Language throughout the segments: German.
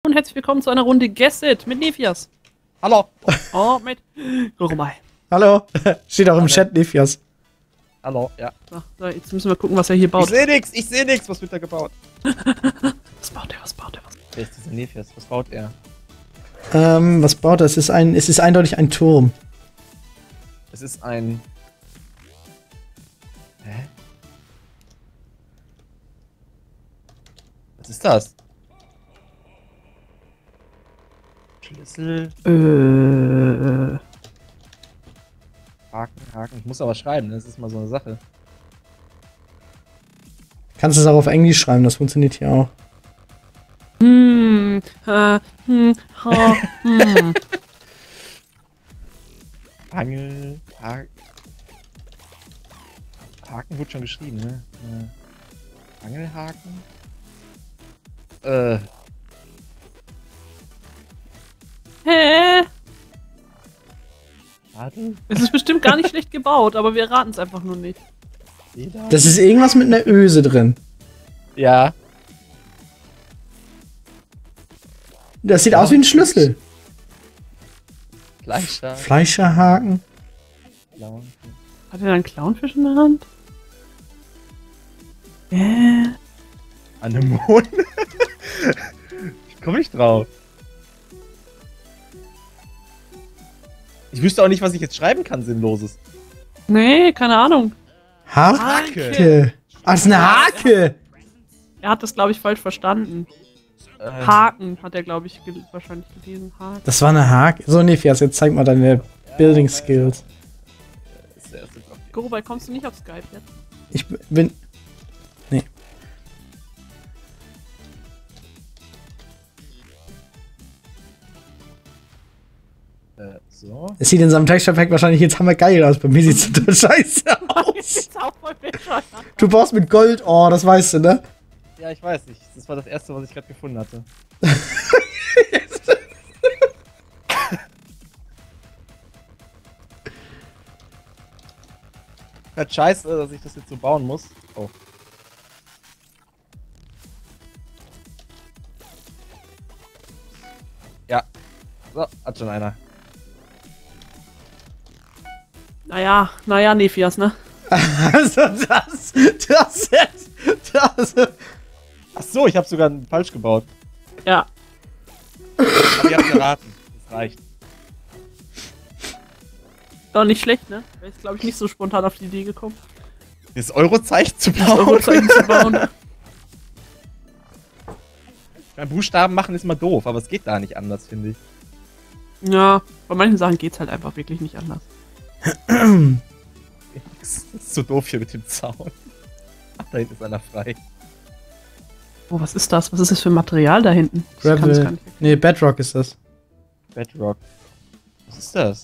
und herzlich willkommen zu einer Runde Guess It mit Nephias. Hallo. Oh, mit Goromai. Hallo. Steht auch im Chat, Nephias. Hallo, ja. So, jetzt müssen wir gucken, was er hier baut. Ich seh nix. Was wird da gebaut? Was baut er? Wer ist dieser Nephias? Was baut er? Was baut er? Es ist eindeutig ein Turm. Es ist ein... Hä? Was ist das? Schlüssel, Haken. Ich muss aber schreiben, das ist mal so eine Sache. Kannst du es auch auf Englisch schreiben, das funktioniert hier auch. Angel, Haken wird schon geschrieben, ne? Angelhaken? Hä? Warte. Es ist bestimmt gar nicht schlecht gebaut, aber wir raten es einfach nur nicht. Das ist irgendwas mit einer Öse drin. Ja. Das sieht aus wie ein Schlüssel. Fleischer. Fleischerhaken. Hat er da einen Clownfisch in der Hand? Anemone? Ich komme nicht drauf. Ich wüsste auch nicht, was ich jetzt schreiben kann, Sinnloses. Nee, keine Ahnung. Hake. Ah, das ist eine Hake. Er hat das, glaube ich, falsch verstanden. Haken hat er, glaube ich, wahrscheinlich gelesen. Haken. Das war eine Hake. So, Nephias, jetzt zeig mal deine Building Skills. Gorobei, kommst du nicht auf Skype jetzt? Ich bin... Nee. So. Es sieht in seinem Texture-Pack wahrscheinlich jetzt hammergeil aus. Bei mir sieht es total scheiße aus. Ist auch voll bescheuert. Du baust mit Gold, oh, das weißt du, ne? Ja, ich weiß nicht. Das war das erste, was ich gerade gefunden hatte. Halt scheiße, dass ich das jetzt so bauen muss. Oh. Ja. So, hat schon einer. Naja, Nephias, ne? Also das. Ach so, ich habe sogar falsch gebaut. Ja. Aber ihr habt geraten. Das reicht. Doch nicht schlecht, ne? Wäre jetzt, glaube ich, nicht so spontan auf die Idee gekommen, Das Eurozeichen zu das bauen. Eurozeichen zu bauen. Beim Buchstaben machen ist mal doof, aber es geht da nicht anders, finde ich. Ja, bei manchen Sachen geht's halt einfach wirklich nicht anders. Das ist so doof hier mit dem Zaun. Ach, da hinten ist einer frei. Oh, was ist das? Was ist das für Material da hinten? Ich kann's gar Gravel. nicht Nee, Bedrock ist das. Bedrock. Was ist das?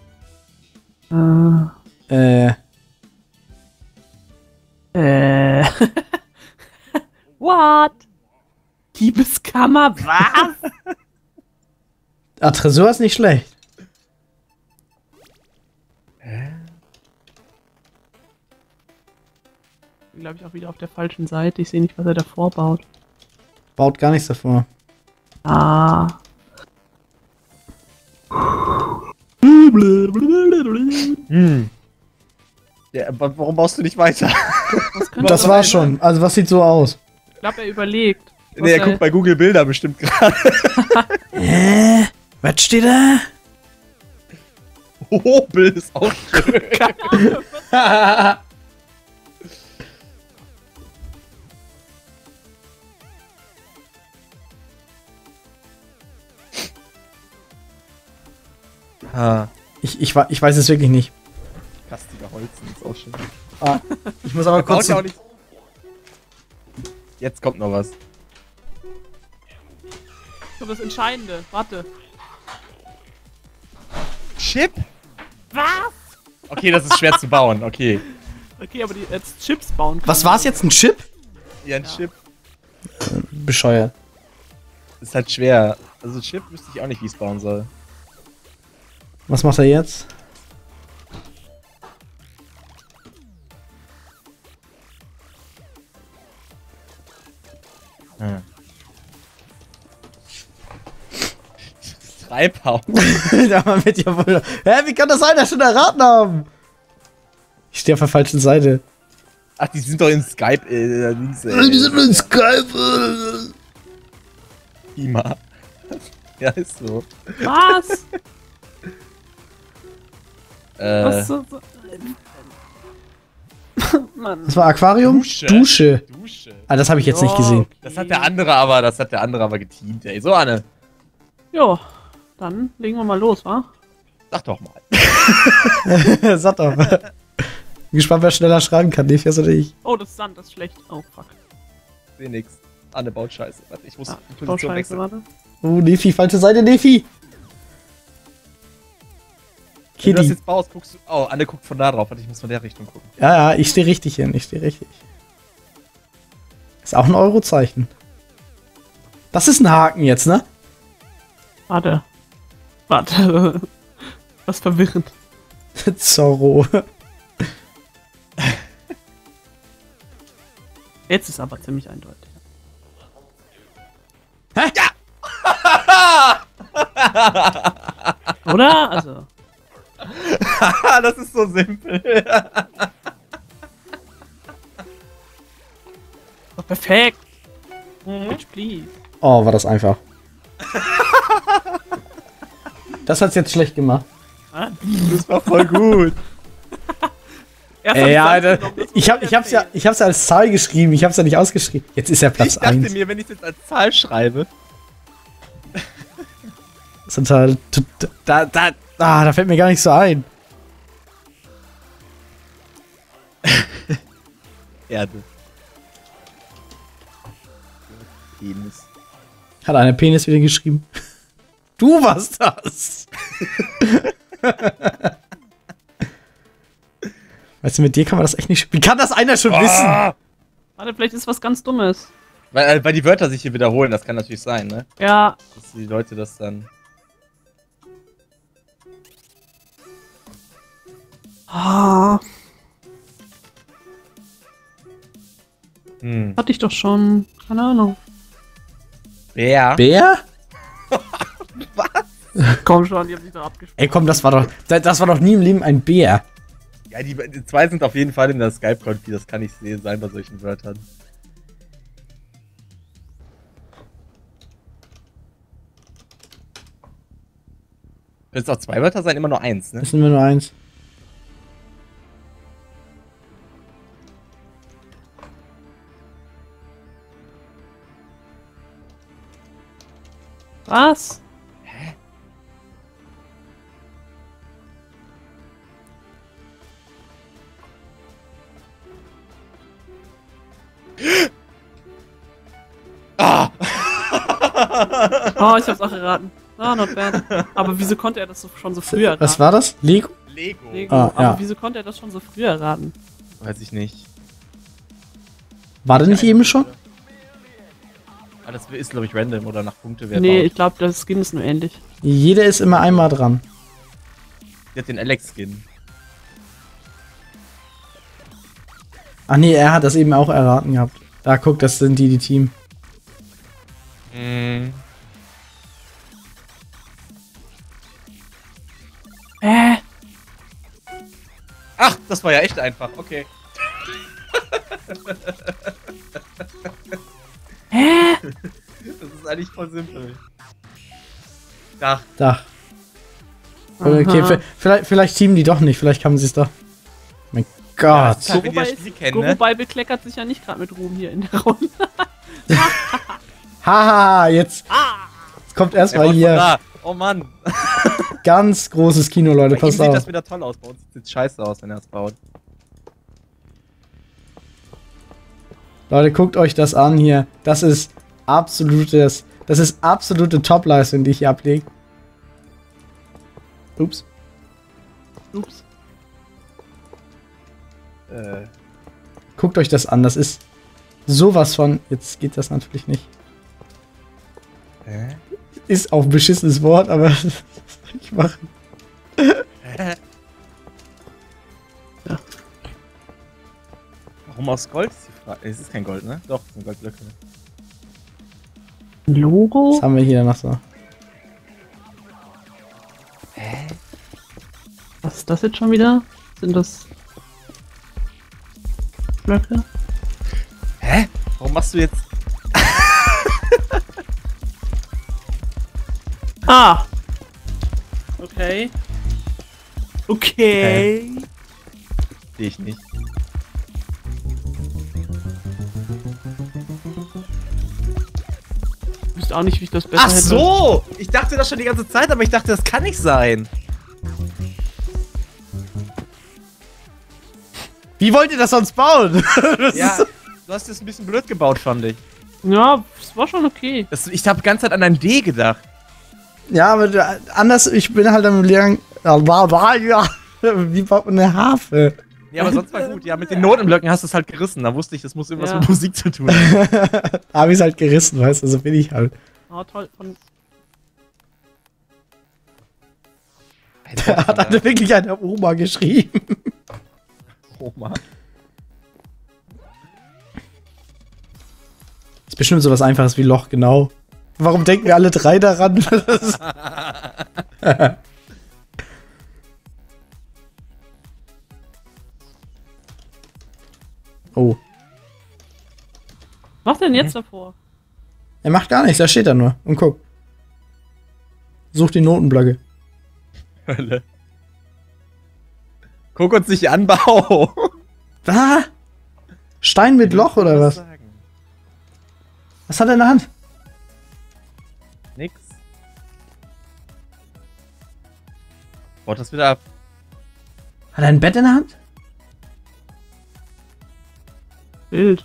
What? Diebeskammer, was? Ah, Tresor ist nicht schlecht. Bin, glaube ich, auch wieder auf der falschen Seite. Ich sehe nicht, was er davor baut. Baut gar nichts davor. Ah. Ja, aber warum baust du nicht weiter? Was könnte Das war's schon. Also, was sieht so aus? Ich glaube, er überlegt. Nee, er guckt bei Google Bilder bestimmt gerade. Was steht da? Hobel ist auch schön. Ich weiß es wirklich nicht. Kastiger Holzen ist auch schön. Ah, ich muss aber kurz... Ja auch nicht. Jetzt kommt noch was. So, das Entscheidende. Warte. Chip? Was? Okay, das ist schwer zu bauen, okay. Okay, aber die jetzt Chips bauen können. Was war's jetzt? Ein Chip? Ja, ein Chip Bescheuert. ist halt schwer. Also Chip wüsste ich auch nicht, wie es bauen soll. Was macht er jetzt? Treibhaus. Da wird ja wohl. Hä, wie kann das sein, dass schon erraten haben? Ich stehe auf der falschen Seite. Ach, die sind doch in Skype. Die sind in Skype. Ima. Ja, ist so. Was? Was so? Mann. Das war Aquarium? Dusche. Ah, das habe ich jetzt nicht gesehen. Okay. Das hat der andere aber geteamt, ey. So, Anne. Jo, dann legen wir mal los, wa? Sag doch mal. Sag doch. Bin gespannt, wer schneller schreiben kann, Nefias oder ich. Oh, das ist Sand, das ist schlecht. Oh, fuck. Seh nix. Anne baut Scheiße. Warte, ich muss Ja, die Position wechseln. warte. Oh, Nefi, falsche Seite, Nefi. Wenn du das Kitty. jetzt baust, guckst du... Oh, Anne guckt von da drauf. Warte, ich muss von der Richtung gucken. Ja, ich stehe richtig hin, ich stehe richtig. Ist auch ein Eurozeichen. Das ist ein Haken jetzt, ne? Warte. Warte. Was verwirrend. Zorro. Jetzt ist aber ziemlich eindeutig. Hä? Oder? Also. Das ist so simpel. Oh, perfekt. Bitch, please. Oh, war das einfach. Das hat's jetzt schlecht gemacht. Das war voll gut. Ja, Alter, ich hab's ja als Zahl geschrieben, ich hab's ja nicht ausgeschrieben. Jetzt ist ja Platz Ich dachte 1. mir, wenn ich es jetzt als Zahl schreibe. Total. Da fällt mir gar nicht so ein. Erde. Penis. Hat einer Penis wieder geschrieben. Du warst das! Weißt du, mit dir kann man das echt nicht spielen. Kann das einer schon wissen? Warte, vielleicht ist was ganz Dummes. Weil die Wörter sich hier wiederholen, das kann natürlich sein, ne? Ja. Dass die Leute das dann... Ah, Hm. hatte ich doch schon. Keine Ahnung. Bär? Bär? Komm schon, die haben sich doch abgesprochen. Ey, komm, das war doch nie im Leben ein Bär. Ja, die zwei sind auf jeden Fall in der Skype-Konfi, das kann ich sehen, sein bei solchen Wörtern. Können es auch zwei Wörter sein, immer nur eins, ne? Das sind wir nur eins. Was? Ah! Oh, ich hab's auch erraten. Ah, not bad. Aber wieso konnte er das schon so früh erraten? Was war das? Lego? Lego. Lego. Ah, ja. Aber wieso konnte er das schon so früh erraten? Weiß ich nicht. War der nicht eben schon? Ah, das ist, glaube ich, random oder nach Punkte wer Nee, baut. ich glaube, das Skin ist nur ähnlich. Jeder ist immer einmal dran. Der hat den Alex-Skin. Ach nee, er hat das eben auch erraten gehabt. Da, guck, das sind die Team. Mhm. Ach, das war ja echt einfach. Okay. Hä? Das ist eigentlich voll simpel. Dach. Da. Okay, Aha. vielleicht teamen die doch nicht. Vielleicht haben sie es doch. Mein Gott. Ja, wenn die das Gogo Spiel kennen, ne? bekleckert sich ja nicht gerade mit Ruhm hier in der Runde. Haha, jetzt kommt Er erstmal baut von hier da. Oh Mann. ganz großes Kino, Leute. Bei ihm Passt sieht auf. das wieder toll aus. Bei uns sieht es scheiße aus, wenn er es baut. Leute, guckt euch das an hier. Das ist absolute Top-Leistung, die ich hier ablege. Ups. Ups. Guckt euch das an. Das ist sowas von. Jetzt geht das natürlich nicht. Ist auch ein beschissenes Wort, aber was soll ich machen? Warum aus Gold ist die Frage? Es ist kein Gold, ne? Doch, es sind Goldblöcke. Ein Logo? Was haben wir hier noch so? das jetzt schon wieder? Sind das Blöcke? Hä? Warum machst du jetzt... Ah! Okay. Okay. Sehe ich nicht. Ich wüsste auch nicht, wie ich das besser Ach so! Ich dachte das schon die ganze Zeit, aber ich dachte, das kann nicht sein. Wie wollt ihr das sonst bauen? Ja, du hast das ein bisschen blöd gebaut, fand ich. Ja, es war schon okay. Ich habe die ganze Zeit an ein D gedacht. Ja, aber anders, ich bin halt am Lehren. Wie baut man eine Harfe? Ja, aber sonst war gut. Ja, mit den Notenblöcken hast du es halt gerissen. Da wusste ich, das muss irgendwas Ja. mit Musik zu tun haben. Hab ich's halt gerissen, weißt du, so bin ich halt. Oh, toll. Und Da hat eine wirklich eine Oma geschrieben. Oma. Ist bestimmt sowas Einfaches wie Loch, genau. Warum denken wir alle drei daran? Oh. was denn jetzt davor? Er macht gar nichts, da steht er nur. Und guck. Such die Notenblöcke. Hölle. Guck uns nicht an, Bau. Ah! Stein mit Loch oder was? Sagen? Was hat er in der Hand? Nix. Baut das wieder ab. Hat er ein Bett in der Hand? Bild.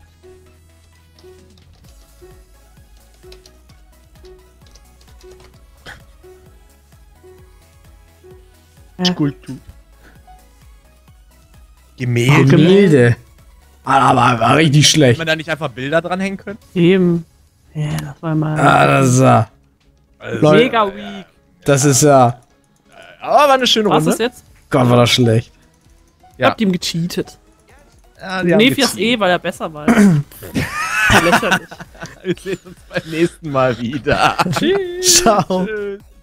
Skulptur. Gemälde. Gemälde. Aber richtig schlecht. Hätte man da nicht einfach Bilder dranhängen können? Eben. Ja, das war mal. Das ist ja. Leute, Mega weak. das ist ja. Aber war eine schöne Was Runde. ist jetzt? Gott, war das schlecht. Ja. Habt ihm gecheatet. Ja, Nephias weil er besser war. Lächerlich. Wir sehen uns beim nächsten Mal wieder. Tschüss. Ciao. Tschüss.